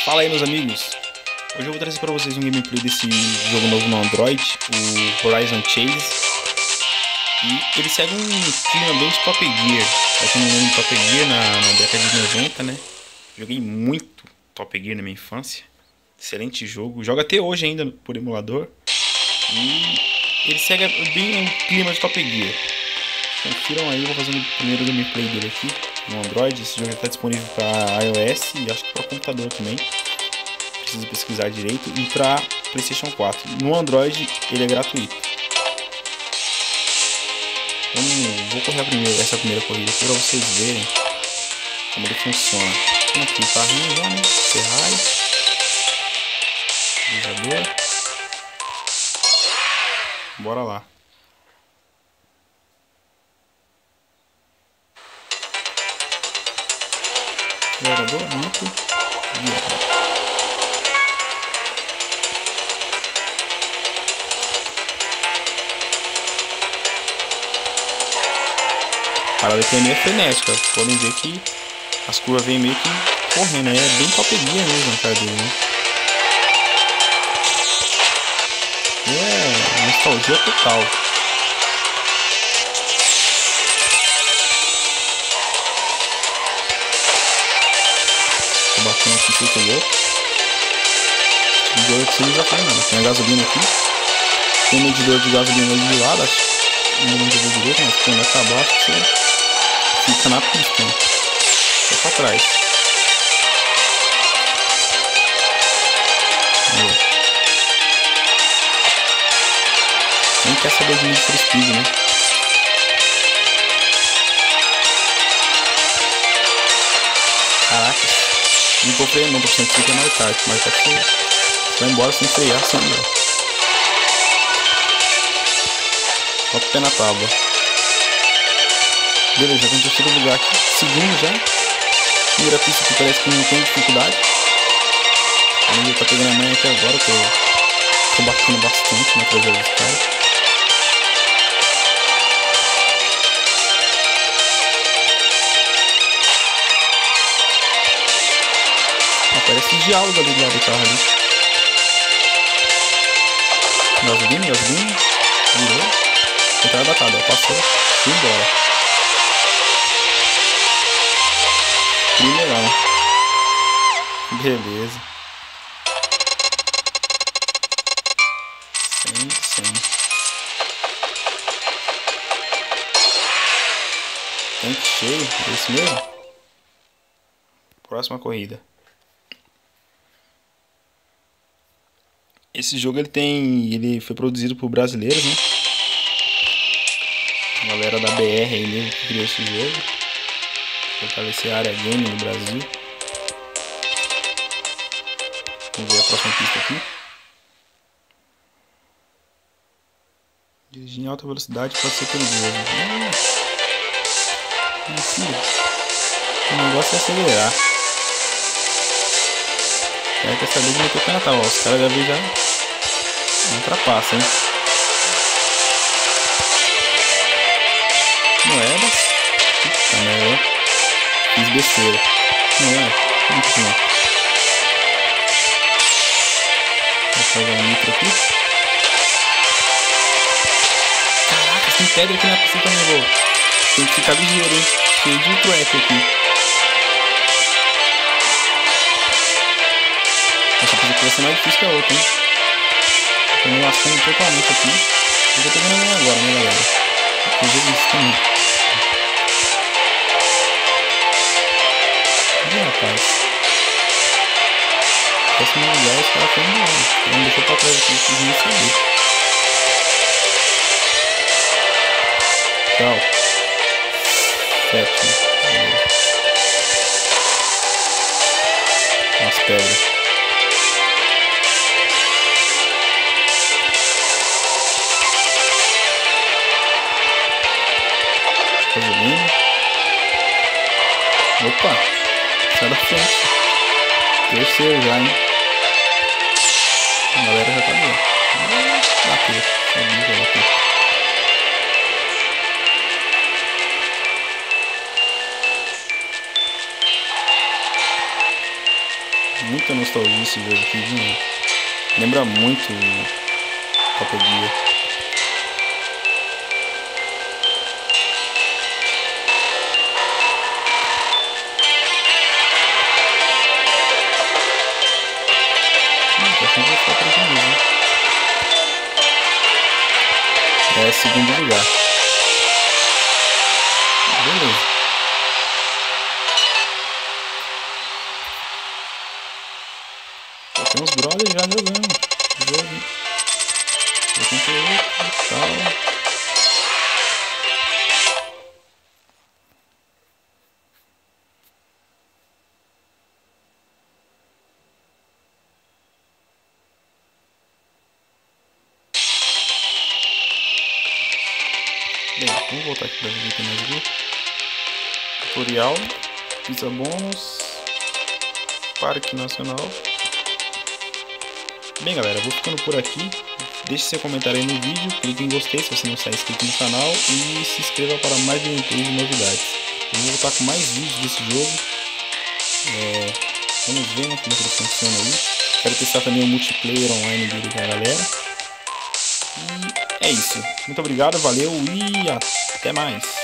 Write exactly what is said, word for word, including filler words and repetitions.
Fala aí, meus amigos. Hoje eu vou trazer para vocês um gameplay desse jogo novo no Android, o Horizon Chase. E ele segue um clima bem de Top Gear. Pra quem não lembra de Top Gear, na, na década de noventa, né? Joguei muito Top Gear na minha infância. Excelente jogo. Jogo até hoje ainda por emulador. E ele segue bem um clima de Top Gear. Confiram aí, eu vou fazer o primeiro gameplay dele aqui no Android. Esse jogo está disponível para iOS e acho que para computador também. Precisa pesquisar direito. E para PlayStation quatro. No Android ele é gratuito. Então, vou correr a primeira, essa primeira corrida para vocês verem como ele funciona. Tem aqui o carrinho já, né? Ferrari. Utilizador. Bora lá. Acelerador, muito. A parada aqui é meio frenética. Podem ver que as curvas vêm meio que correndo. É bem Top Gear mesmo a cara dele, né? É nostalgia total. Tô batendo aqui feito louco. O medidor que você já foi, não. Tem a gasolina aqui. Tem o medidor de gasolina ali de lado. Acho que não jogou direito, mas quando acabar, acho que você fica na pista, né? Só pra trás. Aí. Quem quer saber de Need for Speed, né? Caraca. Não tô freando não, tô precisando que fica mais tarde. Mas acho que você vai embora sem frear, sem andar. Só com o pé na tábua. Beleza, já tem o terceiro lugar aqui. Segundo já. Primeira pista que parece que não tem dificuldade. A minha tá pegando a manha até agora. Tô, tô batendo bastante na traseira dos caras. Parece diálogo ali do lado do carro ali. Gasolina, gasolina. Virou. Entrada datada, passou. Fui embora. Primeirão. Beleza. cem, cem. Tanque cheio, é isso mesmo? Próxima corrida. Esse jogo ele tem, ele foi produzido por brasileiros, né? A galera da B R aí mesmo que criou esse jogo. Fortalecer a área game no Brasil. Vamos ver a próxima pista aqui. Dirigir em alta velocidade pode ser perigoso. Hum, filho. O negócio é acelerar. É que essa vez não tô com Natal, os caras já vi já não ultrapassa, hein? Moedas. Puta merda. Fiz besteira. Não é? Muito não. Vou fazer um nitro aqui. Caraca, tem pedra aqui na pista também, vou. Tem que ficar ligeiro, hein? Cheio de track aqui. Essa coisa aqui vai ser mais difícil que a outra, hein? Tô me lascando totalmente aqui. Eu tô pegando a minha agora, né, galera? Eu vejo isso também. Ih, rapaz. Próximo lugar, os caras estão embora. Ela me deixou pra trás aqui, vocês nem saber. Tchau. Sétimo. Umas pedras. Gasolina. Opa, sai da frente. Terceiro já, hein? A galera já tá boa. Bateu, sabia que ia bater. muita nostalgia esse jogo aqui, viu? Lembra muito Top Gear. É segundo lugar. Beleza. Pô, tem uns brothers já jogando. Jogo. oitenta e oito e tal. Bem, vamos voltar aqui para ver o que tem mais aqui. Tutorial, pizza bônus, Parque Nacional. Bem, galera, vou ficando por aqui. Deixe seu comentário aí no vídeo, clique em gostei se você não está inscrito no canal e se inscreva para mais gameplays e novidades. Eu vou voltar com mais vídeos desse jogo. É, vamos ver, né, como é que ele funciona aí. Quero testar também o multiplayer online dele com a galera. E é isso. Muito obrigado, valeu e até mais.